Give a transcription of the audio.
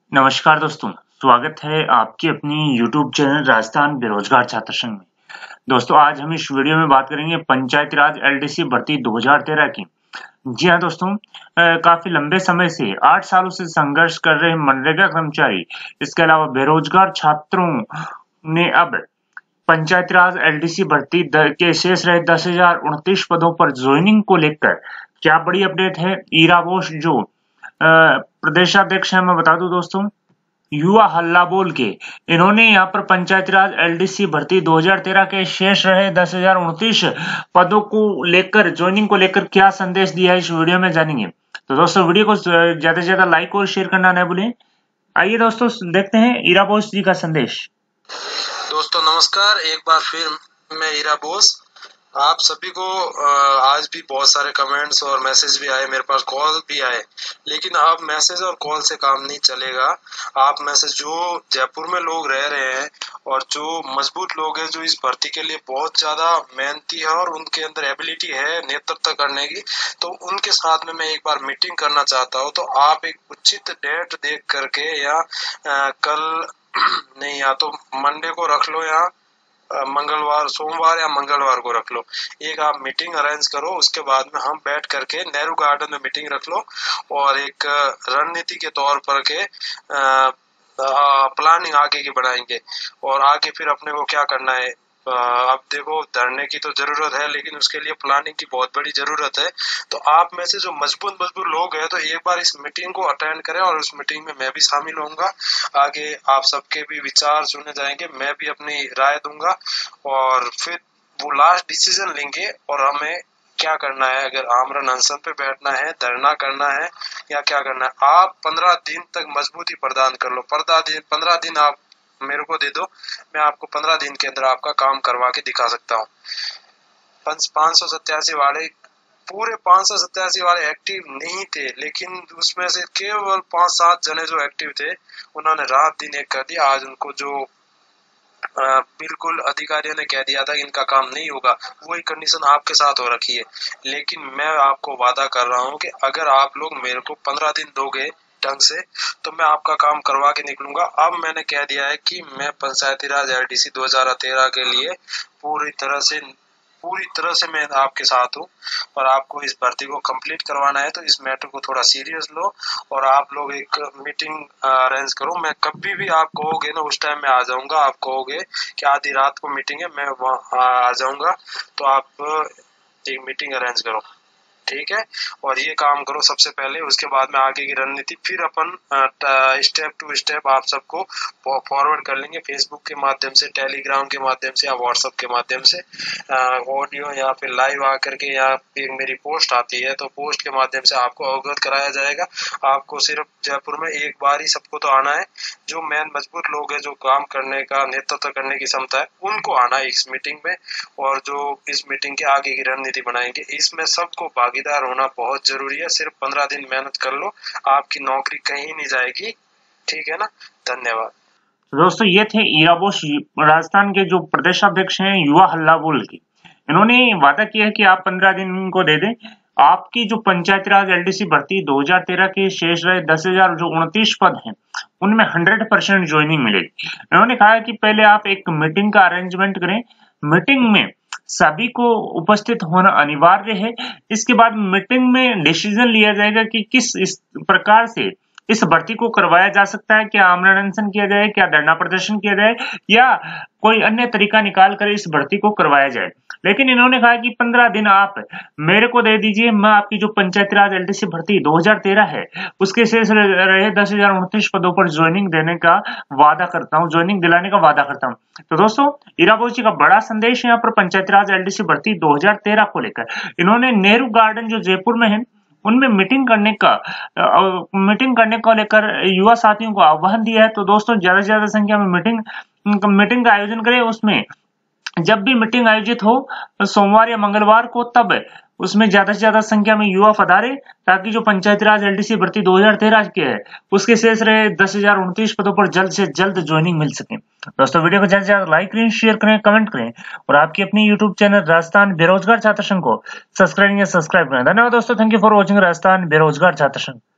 नमस्कार दोस्तों, स्वागत है आपके अपनी YouTube चैनल राजस्थान बेरोजगार छात्र संघ में। दोस्तों, आज हम इस वीडियो में बात करेंगे पंचायती राज एलडीसी भर्ती 2013 की। जी हाँ दोस्तों, काफी लंबे समय से 8 सालों से संघर्ष कर रहे मनरेगा कर्मचारी, इसके अलावा बेरोजगार छात्रों ने अब पंचायती राज एलडीसी भर्ती के शेष रहे 10,029 पदों पर ज्वाइनिंग को लेकर क्या बड़ी अपडेट है। ईरा बोस जो प्रदेशाध्यक्ष है, मैं बता दूं दोस्तों, युवा हल्ला बोल के इन्होंने यहाँ पर पंचायती राज एलडीसी भर्ती 2013 के शेष रहे 10,029 पदों को लेकर ज्वाइनिंग को लेकर क्या संदेश दिया है, इस वीडियो में जानेंगे। तो दोस्तों, वीडियो को ज्यादा से ज्यादा लाइक और शेयर करना न भूलें। आइए दोस्तों, देखते हैं ईरा बोस जी का संदेश। दोस्तों नमस्कार, एक बार फिर मैं ईरा बोस आप सभी को आज भी बहुत सारे कमेंट्स और मैसेज भी आए, मेरे पास कॉल भी आए, लेकिन अब मैसेज और कॉल से काम नहीं चलेगा। आप मैसेज जो जयपुर में लोग रह रहे हैं और जो मजबूत लोग हैं, जो इस भर्ती के लिए बहुत ज्यादा मेहनती है और उनके अंदर एबिलिटी है नेतृत्व करने की, तो उनके साथ में मैं एक बार मीटिंग करना चाहता हूँ। तो आप एक उचित डेट देख करके या कल नहीं, या तो मंडे को रख लो या मंगलवार, सोमवार या मंगलवार को रख लो, एक आप मीटिंग अरेंज करो। उसके बाद में हम बैठ करके नेहरू गार्डन में मीटिंग रख लो और एक रणनीति के तौर पर के प्लानिंग आगे की बनाएंगे और आगे फिर अपने को क्या करना है। अब देखो, धरने की तो जरूरत है, लेकिन उसके लिए प्लानिंग की बहुत बड़ी जरूरत है। तो आप में से जो मजबूत लोग हैं, तो एक बार इस मीटिंग को अटेंड करें और उस मीटिंग में मैं भी शामिल होऊंगा। आगे आप सबके भी विचार सुने जाएंगे, मैं भी अपनी राय दूंगा और फिर वो लास्ट डिसीजन लेंगे और हमें क्या करना है, अगर आमरण अनशन पे बैठना है, धरना करना है या क्या करना है। आप 15 दिन तक मजबूती प्रदान कर लो। 15 दिन आप मेरे को दे दो, मैं आपको 15 दिन के अंदर आपका काम करवा के दिखा सकता हूँ। 587 वाले, पूरे 587 वाले एक्टिव नहीं थे, लेकिन उसमें से केवल 5-7 जने जो एक्टिव थे, उन्होंने रात दिन एक कर दिया। आज उनको जो बिल्कुल अधिकारियों ने कह दिया था इनका काम नहीं होगा, वही कंडीशन आपके साथ हो रखी है। लेकिन मैं आपको वादा कर रहा हूँ कि अगर आप लोग मेरे को 15 दिन दोगे ढंग से, तो मैं आपका काम करवा के निकलूंगा। अब मैंने कह दिया है कि मैं पंचायती राज एलडीसी 2013 के लिए पूरी तरह से मैं आपके साथ हूँ और आपको इस भर्ती को कंप्लीट करवाना है। तो इस मैटर को थोड़ा सीरियस लो और आप लोग एक मीटिंग अरेंज करो। मैं कभी भी आप कहोगे ना, उस टाइम में आ जाऊंगा। आप कहोगे कि आधी रात को मीटिंग है, मैं वहाँ आ जाऊंगा। तो आप एक मीटिंग अरेंज करो, ठीक है। और ये काम करो सबसे पहले, उसके बाद में आगे की रणनीति फिर अपन स्टेप टू स्टेप आप सबको फॉरवर्ड कर लेंगे, फेसबुक के माध्यम से, टेलीग्राम के माध्यम से या व्हाट्सएप के माध्यम से, ऑडियो या फिर लाइव आकर के, या एक मेरी पोस्ट आती है तो पोस्ट के माध्यम से आपको अवगत कराया जाएगा। आपको सिर्फ जयपुर में एक बार ही सबको तो आना है। जो मैन मजबूत लोग हैं, जो काम करने का, नेतृत्व करने की क्षमता है, उनको आना है इस मीटिंग में, और जो इस मीटिंग के आगे की रणनीति बनाएंगे। इसमें सबको भागीदार होना बहुत जरूरी है। सिर्फ 15 दिन मेहनत कर लो, आपकी नौकरी कहीं नहीं जाएगी, ठीक है ना। धन्यवाद। दोस्तों, ये थे ईरा बोस, राजस्थान के जो प्रदेशाध्यक्ष हैं युवा हल्ला बोल के। इन्होंने वादा किया है कि आप 15 दिन इनको दे दें, आपकी जो पंचायती राज एलडीसी भर्ती 2013 के शेष रहे 10,029 पद हैं, उनमें 100% ज्वाइनिंग मिलेगी। इन्होंने कहा है कि पहले आप एक मीटिंग का अरेंजमेंट करें, मीटिंग में सभी को उपस्थित होना अनिवार्य है। इसके बाद मीटिंग में डिसीजन लिया जाएगा कि किस इस प्रकार से इस भर्ती को करवाया जा सकता है। क्या आमरण अनशन किया जाए, क्या धरना प्रदर्शन किया जाए, या कोई अन्य तरीका निकाल कर इस भर्ती को करवाया जाए। लेकिन इन्होंने कहा कि 15 दिन आप मेरे को दे दीजिए, मैं आपकी जो पंचायती राज एलडीसी भर्ती 2013 है, उसके शेष रहे 10,029 पदों पर ज्वाइनिंग देने का वादा करता हूँ, ज्वाइनिंग दिलाने का वादा करता हूँ। तो दोस्तों, ईरा बोस जी का बड़ा संदेश है यहाँ पर पंचायती राज एलडीसी भर्ती 2013 को लेकर। इन्होंने नेहरू गार्डन जो जयपुर में है, उनमें मीटिंग करने को लेकर युवा साथियों को आह्वान दिया है। तो दोस्तों, ज्यादा से ज्यादा संख्या में मीटिंग का आयोजन करें। उसमें जब भी मीटिंग आयोजित हो सोमवार या मंगलवार को, तब उसमें ज्यादा से ज्यादा संख्या में युवा पधारे, ताकि जो पंचायती राज एलडीसी भर्ती 2013 के है, उसके शेष रहे 10,029 पदों पर जल्द से जल्द ज्वाइनिंग मिल सके। दोस्तों, वीडियो को ज्यादा से ज्यादा लाइक करें, शेयर करें, कमेंट करें और आपकी अपनी यूट्यूब चैनल राजस्थान बेरोजगार छात्र संघ को सब्सक्राइब करें। धन्यवाद दोस्तों, thank you for watching Rajasthan Berozgar Chhatra संघ।